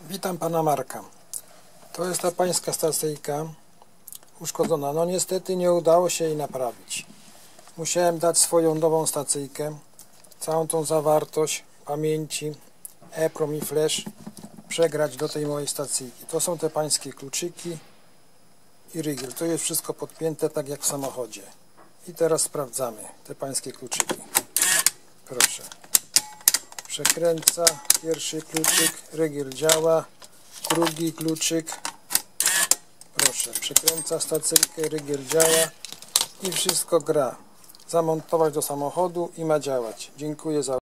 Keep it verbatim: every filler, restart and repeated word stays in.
Witam pana Marka. To jest ta pańska stacyjka uszkodzona. No niestety nie udało się jej naprawić. Musiałem dać swoją nową stacyjkę, całą tą zawartość pamięci EEPROM i flash przegrać do tej mojej stacyjki. To są te pańskie kluczyki i rygiel. To jest wszystko podpięte tak jak w samochodzie. I teraz sprawdzamy te pańskie kluczyki. Proszę. Przekręca pierwszy kluczyk, rygiel działa, drugi kluczyk, proszę, przekręca stacyjkę, rygiel działa i wszystko gra. Zamontować do samochodu i ma działać. Dziękuję za